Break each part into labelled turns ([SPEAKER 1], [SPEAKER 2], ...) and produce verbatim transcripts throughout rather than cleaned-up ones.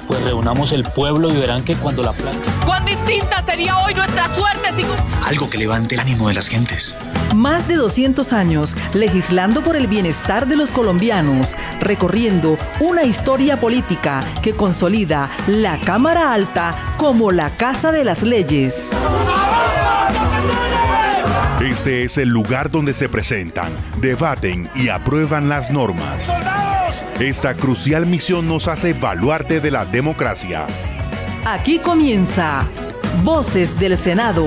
[SPEAKER 1] pues reunamos el pueblo y verán que cuando la plata...
[SPEAKER 2] ¡Cuán distinta sería hoy nuestra suerte si...
[SPEAKER 3] Algo que levante el ánimo de las gentes.
[SPEAKER 4] Más de doscientos años legislando por el bienestar de los colombianos, recorriendo una historia política que consolida la Cámara Alta como la Casa de las Leyes.
[SPEAKER 5] Este es el lugar donde se presentan, debaten y aprueban las normas. Esta crucial misión nos hace baluarte de la democracia.
[SPEAKER 4] Aquí comienza Voces del Senado.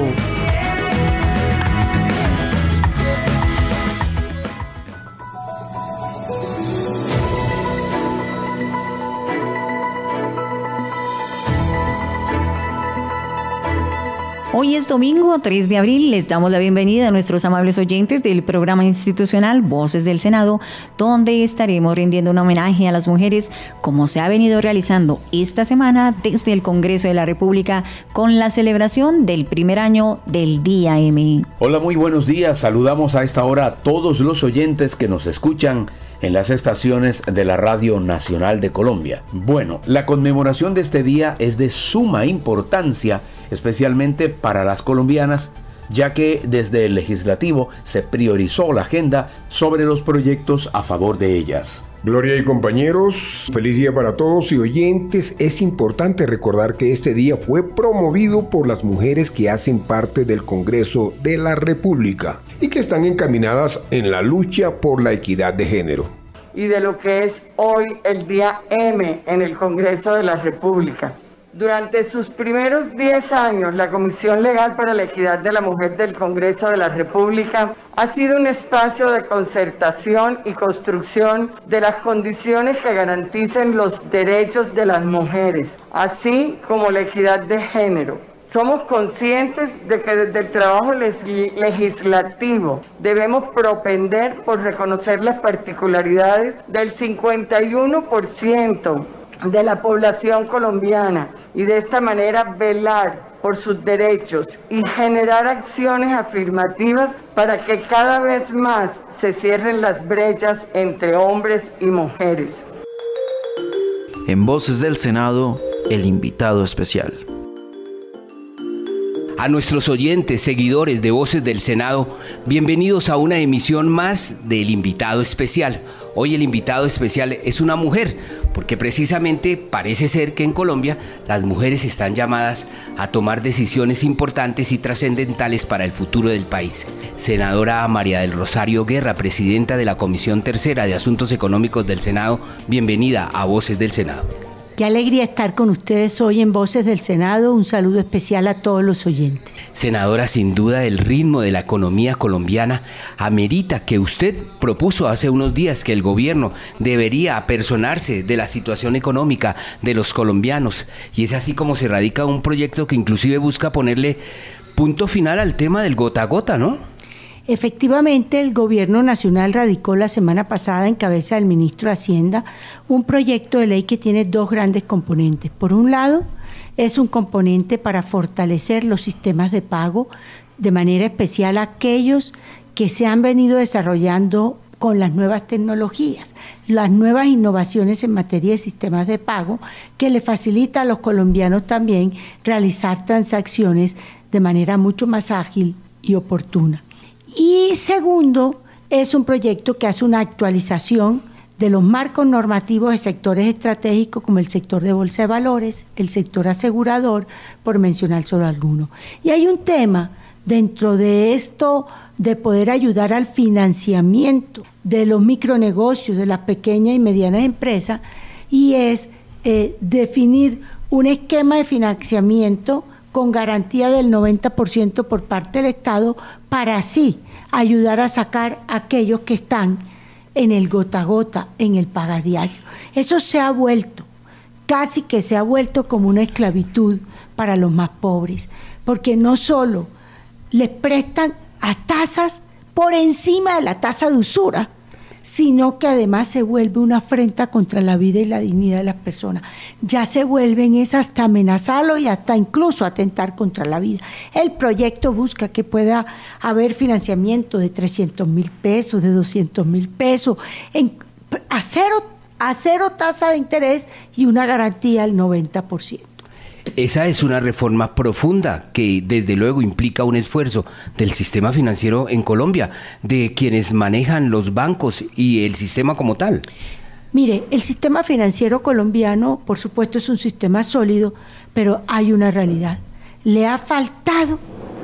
[SPEAKER 6] Hoy es domingo tres de abril, les damos la bienvenida a nuestros amables oyentes del programa institucional Voces del Senado, donde estaremos rindiendo un homenaje a las mujeres como se ha venido realizando esta semana desde el Congreso de la República con la celebración del primer año del Día M.
[SPEAKER 7] Hola, muy buenos días, saludamos a esta hora a todos los oyentes que nos escuchan en las estaciones de la Radio Nacional de Colombia. Bueno, la conmemoración de este día es de suma importancia, especialmente para las colombianas, ya que desde el legislativo se priorizó la agenda sobre los proyectos a favor de ellas.
[SPEAKER 8] Gloria y compañeros, feliz día para todos y oyentes. Es importante recordar que este día fue promovido por las mujeres que hacen parte del Congreso de la República y que están encaminadas en la lucha por la equidad de género.
[SPEAKER 9] Y de lo que es hoy el Día M en el Congreso de la República. Durante sus primeros diez años, la Comisión Legal para la Equidad de la Mujer del Congreso de la República ha sido un espacio de concertación y construcción de las condiciones que garanticen los derechos de las mujeres, así como la equidad de género. Somos conscientes de que desde el trabajo legislativo debemos propender por reconocer las particularidades del cincuenta y uno por ciento de la población colombiana y de esta manera velar por sus derechos y generar acciones afirmativas para que cada vez más se cierren las brechas entre hombres y mujeres.
[SPEAKER 10] En Voces del Senado, el invitado especial.
[SPEAKER 11] A nuestros oyentes, seguidores de Voces del Senado, bienvenidos a una emisión más del invitado especial. Hoy el invitado especial es una mujer, porque precisamente parece ser que en Colombia las mujeres están llamadas a tomar decisiones importantes y trascendentales para el futuro del país. Senadora María del Rosario Guerra, presidenta de la Comisión Tercera de Asuntos Económicos del Senado, bienvenida a Voces del Senado.
[SPEAKER 12] Qué alegría estar con ustedes hoy en Voces del Senado. Un saludo especial a todos los oyentes.
[SPEAKER 11] Senadora, sin duda el ritmo de la economía colombiana amerita que usted propuso hace unos días que el gobierno debería apersonarse de la situación económica de los colombianos. Y es así como se radica un proyecto que inclusive busca ponerle punto final al tema del gota a gota, ¿no?
[SPEAKER 12] Efectivamente, el Gobierno Nacional radicó la semana pasada en cabeza del ministro de Hacienda un proyecto de ley que tiene dos grandes componentes. Por un lado, es un componente para fortalecer los sistemas de pago, de manera especial aquellos que se han venido desarrollando con las nuevas tecnologías, las nuevas innovaciones en materia de sistemas de pago, que le facilita a los colombianos también realizar transacciones de manera mucho más ágil y oportuna. Y segundo, es un proyecto que hace una actualización de los marcos normativos de sectores estratégicos como el sector de bolsa de valores, el sector asegurador, por mencionar solo alguno. Y hay un tema dentro de esto de poder ayudar al financiamiento de los micronegocios, de las pequeñas y medianas empresas, y es eh, definir un esquema de financiamiento con garantía del noventa por ciento por parte del Estado, para así ayudar a sacar a aquellos que están en el gota a gota, en el pagadiario. Eso se ha vuelto, casi que se ha vuelto como una esclavitud para los más pobres, porque no solo les prestan a tasas por encima de la tasa de usura, sino que además se vuelve una afrenta contra la vida y la dignidad de las personas. Ya se vuelven es hasta amenazarlo y hasta incluso atentar contra la vida. El proyecto busca que pueda haber financiamiento de trescientos mil pesos, de doscientos mil pesos, en, hacer a cero tasa de interés y una garantía del noventa por ciento.
[SPEAKER 11] Esa es una reforma profunda que desde luego implica un esfuerzo del sistema financiero en Colombia, de quienes manejan los bancos y el sistema como tal.
[SPEAKER 12] Mire, el sistema financiero colombiano, por supuesto, es un sistema sólido, pero hay una realidad. Le ha faltado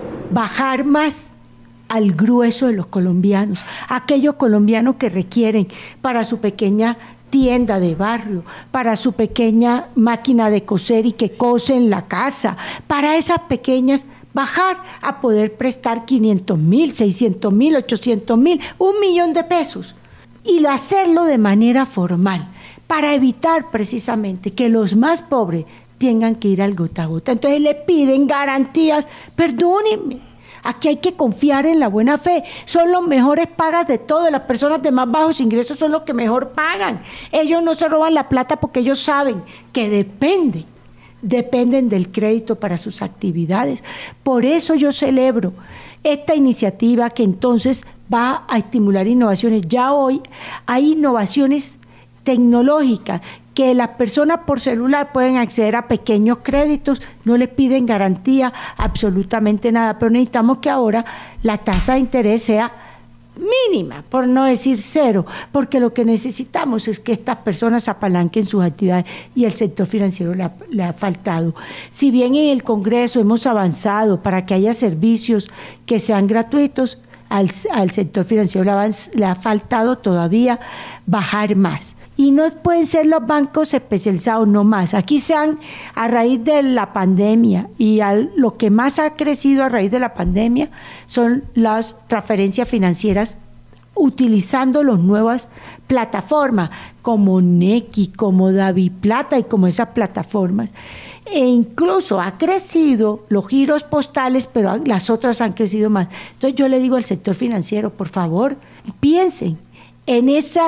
[SPEAKER 12] bajar más al grueso de los colombianos, aquellos colombianos que requieren para su pequeña tienda de barrio, para su pequeña máquina de coser y que cose en la casa, para esas pequeñas bajar a poder prestar quinientos mil, seiscientos mil, ochocientos mil, un millón de pesos y hacerlo de manera formal para evitar precisamente que los más pobres tengan que ir al gota a gota. Entonces le piden garantías, perdónenme. Aquí hay que confiar en la buena fe. Son los mejores pagas de todo. Las personas de más bajos ingresos son los que mejor pagan. Ellos no se roban la plata porque ellos saben que dependen, dependen del crédito para sus actividades. Por eso yo celebro esta iniciativa que entonces va a estimular innovaciones. Ya hoy hay innovaciones tecnológicas que las personas por celular pueden acceder a pequeños créditos, no les piden garantía, absolutamente nada, pero necesitamos que ahora la tasa de interés sea mínima, por no decir cero, porque lo que necesitamos es que estas personas apalanquen sus actividades y el sector financiero le ha, le ha faltado. Si bien en el Congreso hemos avanzado para que haya servicios que sean gratuitos, al, al sector financiero le ha, le ha faltado todavía bajar más. Y no pueden ser los bancos especializados, no más. Aquí se han, a raíz de la pandemia, y al, lo que más ha crecido a raíz de la pandemia son las transferencias financieras utilizando las nuevas plataformas como Nequi, como DaviPlata y como esas plataformas. E incluso ha crecido los giros postales, pero las otras han crecido más. Entonces yo le digo al sector financiero, por favor, piensen en esa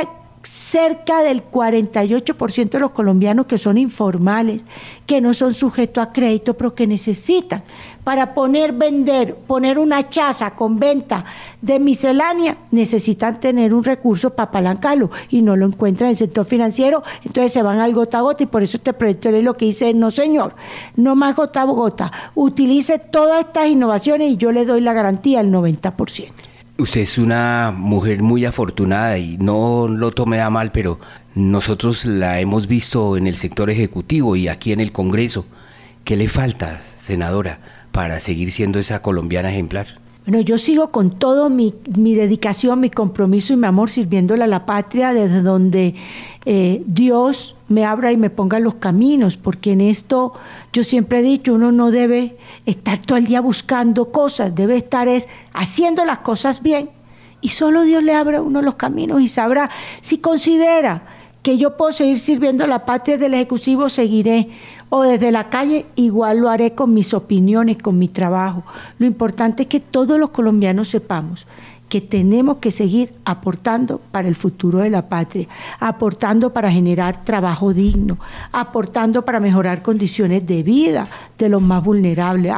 [SPEAKER 12] cerca del cuarenta y ocho por ciento de los colombianos que son informales, que no son sujetos a crédito, pero que necesitan para poner, vender, poner una chaza con venta de miscelánea, necesitan tener un recurso para apalancarlo y no lo encuentran en el sector financiero, entonces se van al gota a gota y por eso este proyecto de ley lo que dice, no señor, no más gota a gota, utilice todas estas innovaciones y yo le doy la garantía al noventa por ciento.
[SPEAKER 11] Usted es una mujer muy afortunada y no lo tome a mal, pero nosotros la hemos visto en el sector ejecutivo y aquí en el Congreso. ¿Qué le falta, senadora, para seguir siendo esa colombiana ejemplar?
[SPEAKER 12] Bueno, yo sigo con todo mi, mi dedicación, mi compromiso y mi amor sirviéndole a la patria desde donde eh, Dios me abra y me ponga los caminos, porque en esto yo siempre he dicho, uno no debe estar todo el día buscando cosas, debe estar es haciendo las cosas bien y solo Dios le abre a uno los caminos y sabrá si considera que yo puedo seguir sirviendo a la patria del Ejecutivo, seguiré, o desde la calle, igual lo haré con mis opiniones, con mi trabajo. Lo importante es que todos los colombianos sepamos que tenemos que seguir aportando para el futuro de la patria, aportando para generar trabajo digno, aportando para mejorar condiciones de vida de los más vulnerables,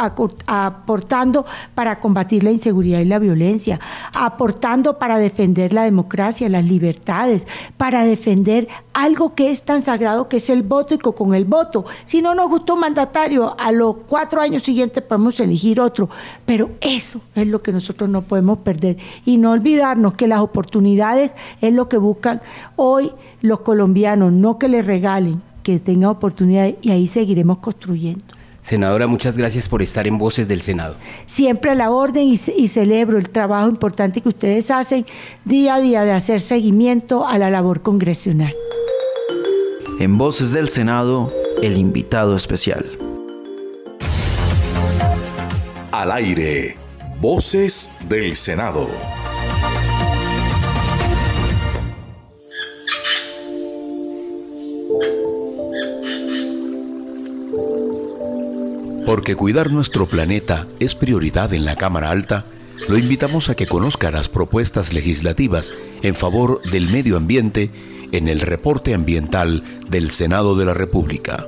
[SPEAKER 12] aportando para combatir la inseguridad y la violencia, aportando para defender la democracia, las libertades, para defender algo que es tan sagrado que es el voto y que con el voto, si no nos gustó un mandatario, a los cuatro años siguientes podemos elegir otro, pero eso es lo que nosotros no podemos perder. Y no olvidarnos que las oportunidades es lo que buscan hoy los colombianos, no que les regalen, que tengan oportunidades y ahí seguiremos construyendo.
[SPEAKER 11] Senadora, muchas gracias por estar en Voces del Senado.
[SPEAKER 12] Siempre a la orden y, y celebro el trabajo importante que ustedes hacen día a día de hacer seguimiento a la labor congresional.
[SPEAKER 10] En Voces del Senado, el invitado especial.
[SPEAKER 13] Al aire. Voces del Senado.
[SPEAKER 7] Porque cuidar nuestro planeta es prioridad en la Cámara Alta, lo invitamos a que conozca las propuestas legislativas en favor del medio ambiente en el reporte ambiental del Senado de la República.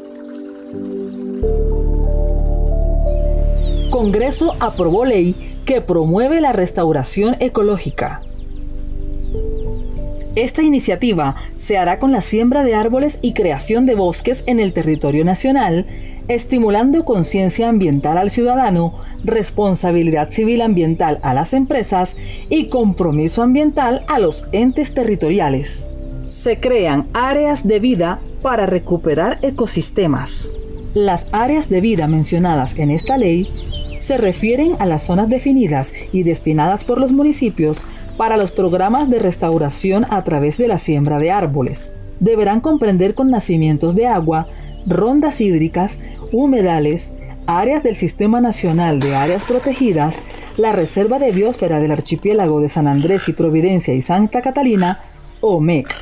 [SPEAKER 4] Congreso aprobó ley que promueve la restauración ecológica. Esta iniciativa se hará con la siembra de árboles y creación de bosques en el territorio nacional, estimulando conciencia ambiental al ciudadano, responsabilidad civil ambiental a las empresas y compromiso ambiental a los entes territoriales. Se crean áreas de vida para recuperar ecosistemas. Las áreas de vida mencionadas en esta ley se refieren a las zonas definidas y destinadas por los municipios para los programas de restauración a través de la siembra de árboles. Deberán comprender con nacimientos de agua, rondas hídricas, humedales, áreas del Sistema Nacional de Áreas Protegidas, la Reserva de Biosfera del Archipiélago de San Andrés y Providencia y Santa Catalina, O M E C.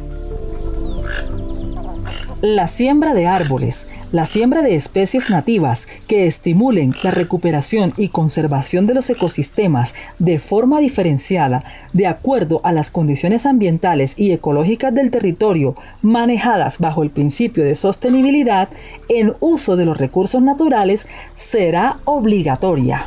[SPEAKER 4] La siembra de árboles, la siembra de especies nativas que estimulen la recuperación y conservación de los ecosistemas de forma diferenciada, de acuerdo a las condiciones ambientales y ecológicas del territorio, manejadas bajo el principio de sostenibilidad en uso de los recursos naturales, será obligatoria.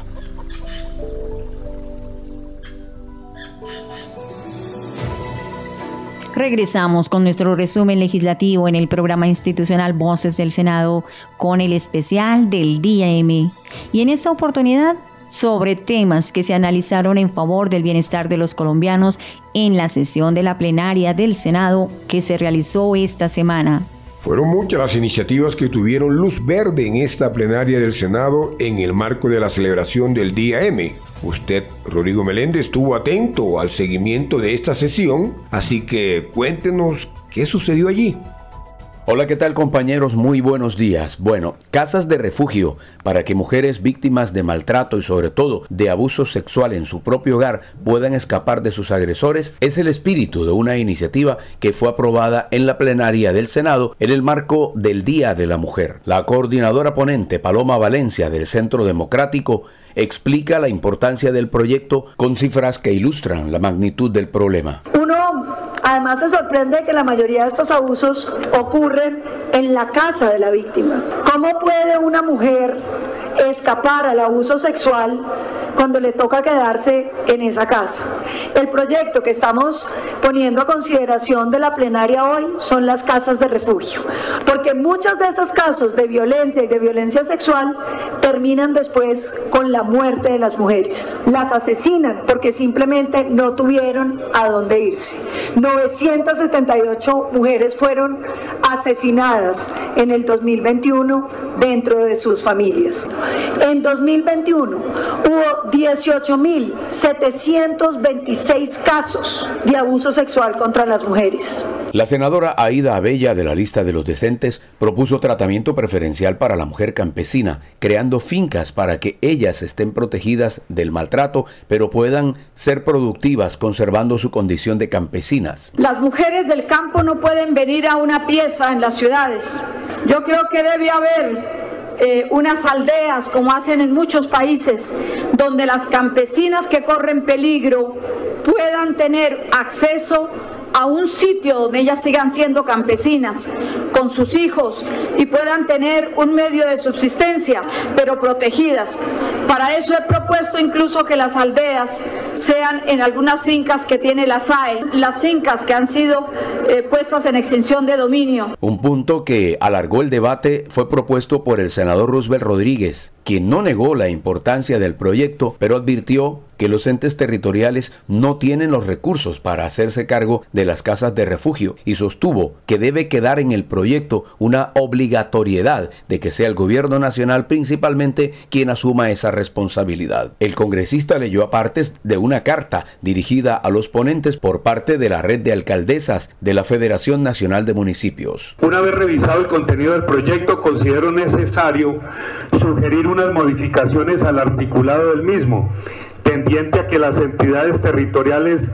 [SPEAKER 6] Regresamos con nuestro resumen legislativo en el programa institucional Voces del Senado con el especial del Día M. Y en esta oportunidad, sobre temas que se analizaron en favor del bienestar de los colombianos en la sesión de la plenaria del Senado que se realizó esta semana.
[SPEAKER 8] Fueron muchas las iniciativas que tuvieron luz verde en esta plenaria del Senado en el marco de la celebración del Día M. Usted, Rodrigo Meléndez, estuvo atento al seguimiento de esta sesión, así que cuéntenos qué sucedió allí.
[SPEAKER 7] Hola, ¿qué tal, compañeros? Muy buenos días. Bueno, casas de refugio para que mujeres víctimas de maltrato y sobre todo de abuso sexual en su propio hogar puedan escapar de sus agresores es el espíritu de una iniciativa que fue aprobada en la plenaria del Senado en el marco del Día de la Mujer. La coordinadora ponente Paloma Valencia del Centro Democrático explica la importancia del proyecto con cifras que ilustran la magnitud del problema.
[SPEAKER 14] Uno además se sorprende que la mayoría de estos abusos ocurren en la casa de la víctima. ¿Cómo puede una mujer escapar al abuso sexual cuando le toca quedarse en esa casa? El proyecto que estamos poniendo a consideración de la plenaria hoy son las casas de refugio, porque muchos de esos casos de violencia y de violencia sexual terminan después con la muerte de las mujeres. Las asesinan porque simplemente no tuvieron a dónde irse. novecientas setenta y ocho mujeres fueron asesinadas en el dos mil veintiuno dentro de sus familias. En dos mil veintiuno hubo dieciocho mil setecientos veintiséis casos de abuso sexual contra las mujeres.
[SPEAKER 7] La senadora Aida Abella, de la lista de los decentes, propuso tratamiento preferencial para la mujer campesina, creando fincas para que ellas estén protegidas del maltrato, pero puedan ser productivas conservando su condición de campesinas.
[SPEAKER 14] Las mujeres del campo no pueden venir a una pieza en las ciudades. Yo creo que debe haber Eh, unas aldeas, como hacen en muchos países, donde las campesinas que corren peligro puedan tener acceso a un sitio donde ellas sigan siendo campesinas con sus hijos y puedan tener un medio de subsistencia, pero protegidas. Para eso he propuesto incluso que las aldeas sean en algunas fincas que tiene la S A E, las fincas que han sido eh, puestas en extinción de dominio.
[SPEAKER 7] Un punto que alargó el debate fue propuesto por el senador Roosevelt Rodríguez, quien no negó la importancia del proyecto, pero advirtió que los entes territoriales no tienen los recursos para hacerse cargo de las casas de refugio y sostuvo que debe quedar en el proyecto una obligatoriedad de que sea el gobierno nacional principalmente quien asuma esa responsabilidad. El congresista leyó apartes de una carta dirigida a los ponentes por parte de la red de alcaldesas de la Federación Nacional de Municipios.
[SPEAKER 15] Una vez revisado el contenido del proyecto, considero necesario sugerir unas modificaciones al articulado del mismo, tendiente a que las entidades territoriales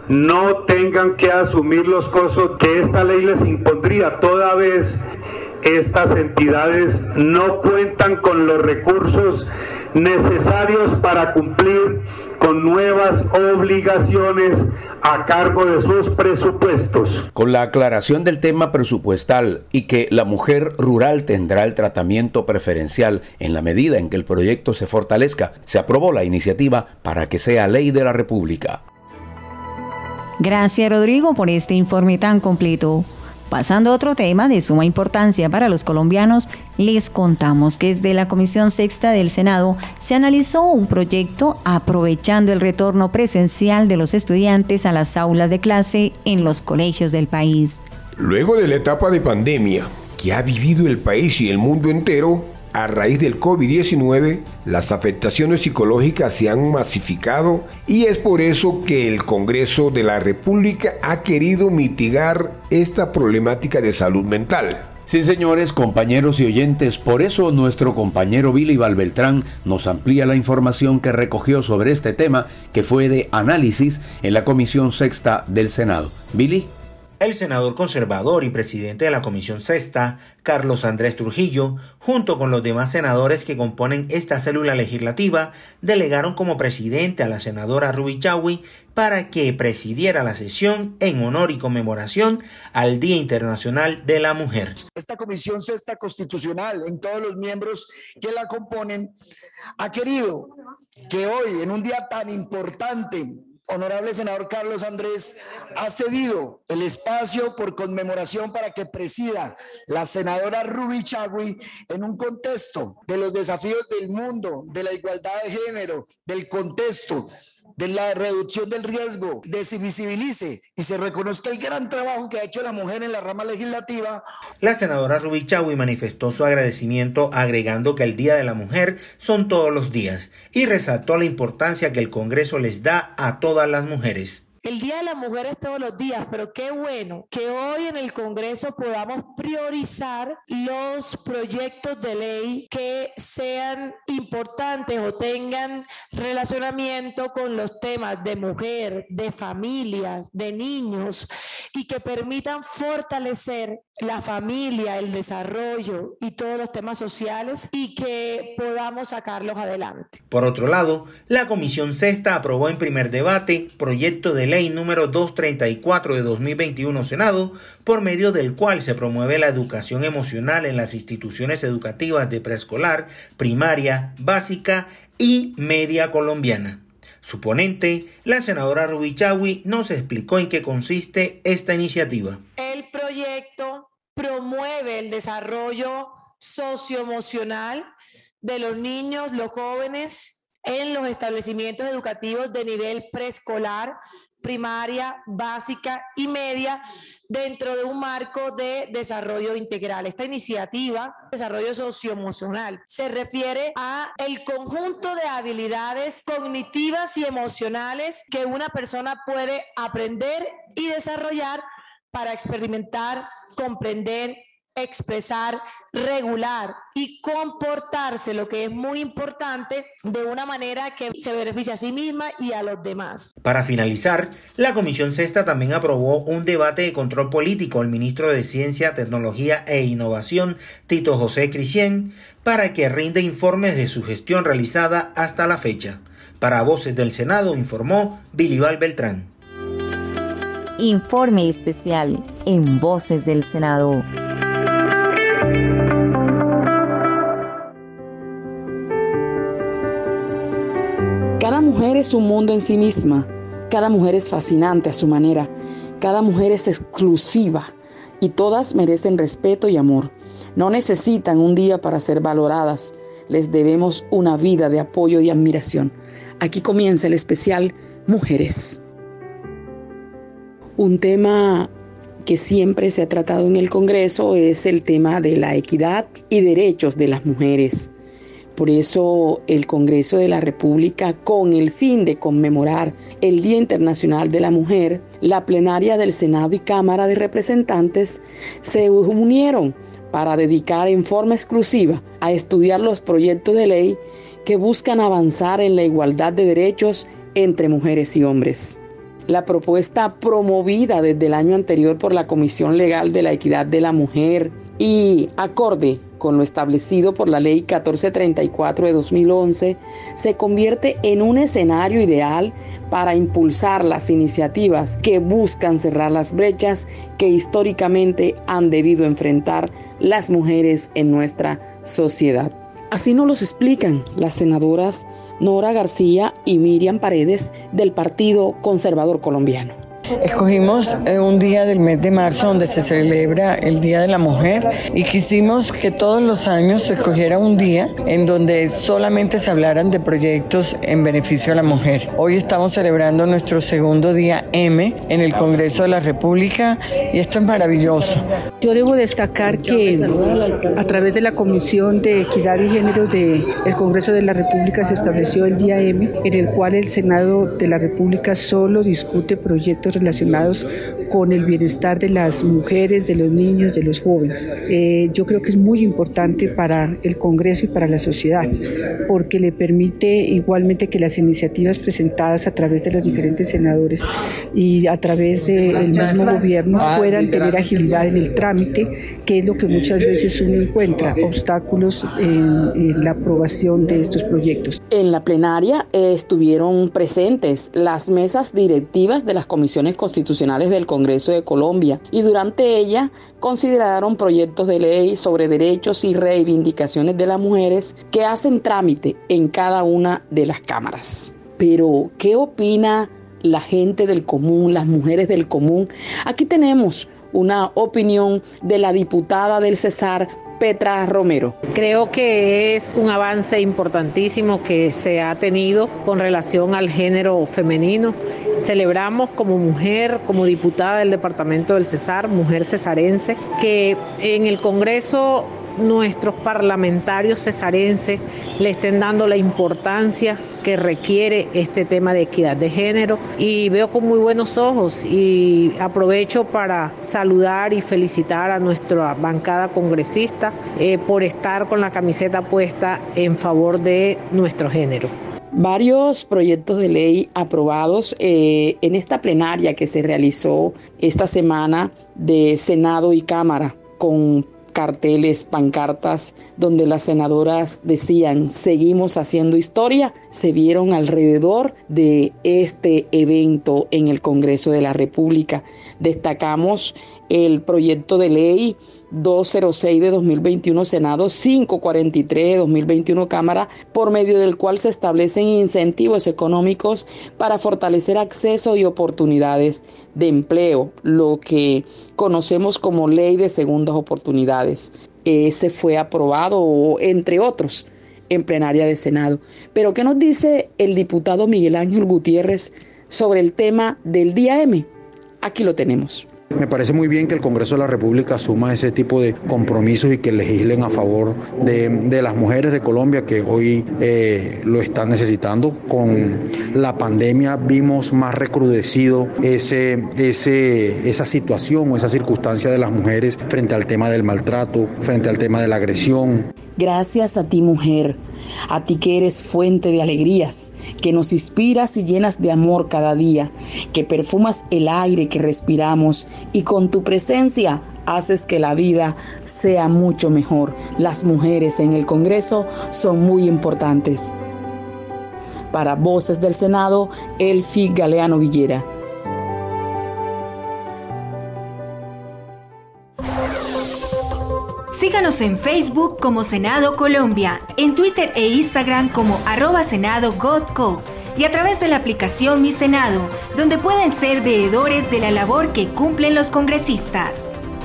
[SPEAKER 15] no tengan que asumir los costos que esta ley les impondría, toda vez estas entidades no cuentan con los recursos necesarios para cumplir con nuevas obligaciones a cargo de sus presupuestos.
[SPEAKER 7] Con la aclaración del tema presupuestal y que la mujer rural tendrá el tratamiento preferencial en la medida en que el proyecto se fortalezca, se aprobó la iniciativa para que sea ley de la República.
[SPEAKER 6] Gracias, Rodrigo, por este informe tan completo. Pasando a otro tema de suma importancia para los colombianos, les contamos que desde la Comisión Sexta del Senado se analizó un proyecto aprovechando el retorno presencial de los estudiantes a las aulas de clase en los colegios del país.
[SPEAKER 8] Luego de la etapa de pandemia que ha vivido el país y el mundo entero, a raíz del COVID diecinueve, las afectaciones psicológicas se han masificado y es por eso que el Congreso de la República ha querido mitigar esta problemática de salud mental.
[SPEAKER 7] Sí, señores, compañeros y oyentes, por eso nuestro compañero Billy Valbeltrán nos amplía la información que recogió sobre este tema que fue de análisis en la Comisión Sexta del Senado. Billy.
[SPEAKER 16] El senador conservador y presidente de la Comisión Sexta, Carlos Andrés Trujillo, junto con los demás senadores que componen esta célula legislativa, delegaron como presidente a la senadora Ruby Chaui para que presidiera la sesión en honor y conmemoración al Día Internacional de la Mujer.
[SPEAKER 17] Esta Comisión Sexta Constitucional, en todos los miembros que la componen, ha querido que hoy, en un día tan importante, honorable senador Carlos Andrés ha cedido el espacio por conmemoración para que presida la senadora Ruby Chaui en un contexto de los desafíos del mundo, de la igualdad de género, del contexto de la reducción del riesgo, de se visibilice y se reconozca el gran trabajo que ha hecho la mujer en la rama legislativa.
[SPEAKER 16] La senadora Ruby Chaui manifestó su agradecimiento agregando que el Día de la Mujer son todos los días y resaltó la importancia que el Congreso les da a todas las mujeres.
[SPEAKER 18] El Día de la Mujer es todos los días, pero qué bueno que hoy en el Congreso podamos priorizar los proyectos de ley que sean importantes o tengan relacionamiento con los temas de mujer, de familias, de niños y que permitan fortalecer la familia, el desarrollo y todos los temas sociales y que podamos sacarlos adelante.
[SPEAKER 16] Por otro lado, la Comisión Sexta aprobó en primer debate proyecto de ley número doscientos treinta y cuatro de dos mil veintiuno Senado, por medio del cual se promueve la educación emocional en las instituciones educativas de preescolar, primaria, básica y media colombiana. Su ponente, la senadora Ruby Chaui, nos explicó en qué consiste esta iniciativa.
[SPEAKER 18] El proyecto promueve el desarrollo socioemocional de los niños, los jóvenes en los establecimientos educativos de nivel preescolar, primaria, básica y media dentro de un marco de desarrollo integral. Esta iniciativa, desarrollo socioemocional, se refiere a el conjunto de habilidades cognitivas y emocionales que una persona puede aprender y desarrollar para experimentar, comprender, expresar, regular y comportarse, lo que es muy importante, de una manera que se beneficie a sí misma y a los demás.
[SPEAKER 16] Para finalizar, la Comisión Sexta también aprobó un debate de control político al ministro de Ciencia, Tecnología e Innovación, Tito José Cristián, para que rinda informes de su gestión realizada hasta la fecha. Para Voces del Senado informó Bilival Beltrán.
[SPEAKER 6] Informe especial en Voces del Senado.
[SPEAKER 19] Cada mujer es un mundo en sí misma, cada mujer es fascinante a su manera, cada mujer es exclusiva y todas merecen respeto y amor. No necesitan un día para ser valoradas, les debemos una vida de apoyo y admiración. Aquí comienza el especial Mujeres. Un tema que siempre se ha tratado en el Congreso es el tema de la equidad y derechos de las mujeres. Por eso el Congreso de la República, con el fin de conmemorar el Día Internacional de la Mujer, la plenaria del Senado y Cámara de Representantes se unieron para dedicar en forma exclusiva a estudiar los proyectos de ley que buscan avanzar en la igualdad de derechos entre mujeres y hombres. La propuesta promovida desde el año anterior por la Comisión Legal de la Equidad de la Mujer y acorde con lo establecido por la Ley catorce treinta y cuatro de dos mil once, se convierte en un escenario ideal para impulsar las iniciativas que buscan cerrar las brechas que históricamente han debido enfrentar las mujeres en nuestra sociedad. Así nos los explican las senadoras Nora García y Miriam Paredes del Partido Conservador Colombiano.
[SPEAKER 9] Escogimos eh, un día del mes de marzo donde se celebra el Día de la Mujer y quisimos que todos los años se escogiera un día en donde solamente se hablaran de proyectos en beneficio de la mujer. Hoy estamos celebrando nuestro segundo día M en el Congreso de la República y esto es maravilloso.
[SPEAKER 20] Yo debo destacar que a través de la Comisión de Equidad y Género del Congreso de la República se estableció el día M, en el cual el Senado de la República solo discute proyectos relacionados con el bienestar de las mujeres, de los niños, de los jóvenes. Eh, yo creo que es muy importante para el Congreso y para la sociedad, porque le permite igualmente que las iniciativas presentadas a través de los diferentes senadores y a través del mismo gobierno puedan tener agilidad en el trámite, que es lo que muchas veces uno encuentra, obstáculos en, en la aprobación de estos proyectos.
[SPEAKER 19] En la plenaria eh, estuvieron presentes las mesas directivas de las comisiones constitucionales del Congreso de Colombia y durante ella consideraron proyectos de ley sobre derechos y reivindicaciones de las mujeres que hacen trámite en cada una de las cámaras. Pero, ¿qué opina la gente del común, las mujeres del común? Aquí tenemos una opinión de la diputada del Cesar, Petra Romero.
[SPEAKER 21] Creo que es un avance importantísimo que se ha tenido con relación al género femenino. Celebramos como mujer, como diputada del departamento del Cesar, mujer cesarense, que en el Congreso nuestros parlamentarios cesarenses le estén dando la importancia que requiere este tema de equidad de género, y veo con muy buenos ojos y aprovecho para saludar y felicitar a nuestra bancada congresista eh, por estar con la camiseta puesta en favor de nuestro género.
[SPEAKER 19] Varios proyectos de ley aprobados eh, en esta plenaria que se realizó esta semana de Senado y Cámara, con carteles, pancartas, donde las senadoras decían seguimos haciendo historia, se vieron alrededor de este evento en el Congreso de la República. Destacamos el proyecto de ley doscientos seis de dos mil veintiuno, Senado quinientos cuarenta y tres de dos mil veintiuno, Cámara, por medio del cual se establecen incentivos económicos para fortalecer acceso y oportunidades de empleo, lo que conocemos como Ley de Segundas Oportunidades. Ese fue aprobado, entre otros, en plenaria de Senado. Pero, ¿qué nos dice el diputado Miguel Ángel Gutiérrez sobre el tema del día M? Aquí lo tenemos.
[SPEAKER 22] Me parece muy bien que el Congreso de la República asuma ese tipo de compromisos y que legislen a favor de, de las mujeres de Colombia que hoy eh, lo están necesitando. Con la pandemia vimos más recrudecido ese, ese, esa situación o esa circunstancia de las mujeres frente al tema del maltrato, frente al tema de la agresión.
[SPEAKER 19] Gracias a ti, mujer, a ti que eres fuente de alegrías, que nos inspiras y llenas de amor cada día, que perfumas el aire que respiramos y con tu presencia haces que la vida sea mucho mejor. Las mujeres en el Congreso son muy importantes. Para Voces del Senado, Elfi Galeano Villera.
[SPEAKER 23] Síganos en Facebook como Senado Colombia, en Twitter e Instagram como arroba Senado Godco y a través de la aplicación Mi Senado, donde pueden ser veedores de la labor que cumplen los congresistas.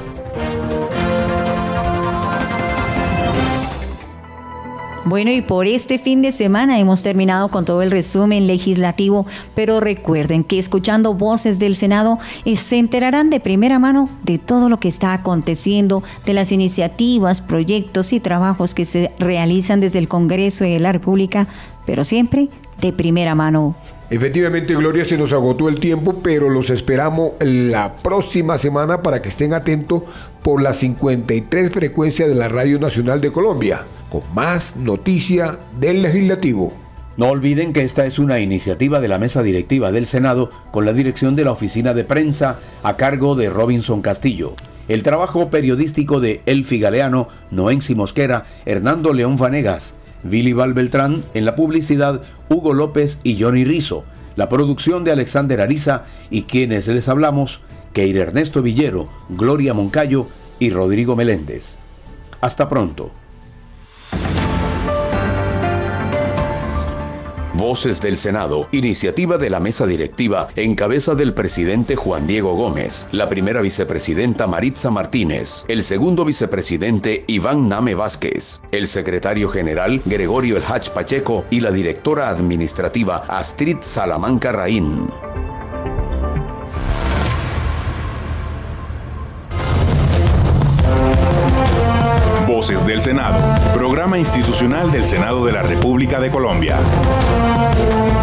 [SPEAKER 6] Bueno, y por este fin de semana hemos terminado con todo el resumen legislativo, pero recuerden que escuchando Voces del Senado eh, se enterarán de primera mano de todo lo que está aconteciendo, de las iniciativas, proyectos y trabajos que se realizan desde el Congreso de la República, pero siempre de primera mano.
[SPEAKER 8] Efectivamente, Gloria, se nos agotó el tiempo, pero los esperamos la próxima semana para que estén atentos por la cincuenta y tres frecuencia de la Radio Nacional de Colombia, con más noticia del Legislativo.
[SPEAKER 7] No olviden que esta es una iniciativa de la Mesa Directiva del Senado con la dirección de la Oficina de Prensa a cargo de Robinson Castillo. El trabajo periodístico de Elfi Galeano, Noensi Mosquera, Hernando León Vanegas, Vili Val Beltrán, en la publicidad Hugo López y Johnny Rizzo, la producción de Alexander Ariza y quienes les hablamos, Keir Ernesto Villero, Gloria Moncayo y Rodrigo Meléndez. Hasta pronto.
[SPEAKER 13] Voces del Senado, iniciativa de la mesa directiva en cabeza del presidente Juan Diego Gómez, la primera vicepresidenta Maritza Martínez, el segundo vicepresidente Iván Name Vázquez, el secretario general Gregorio El Hach Pacheco y la directora administrativa Astrid Salamanca Raín.
[SPEAKER 5] Voces del Senado, programa institucional del Senado de la República de Colombia.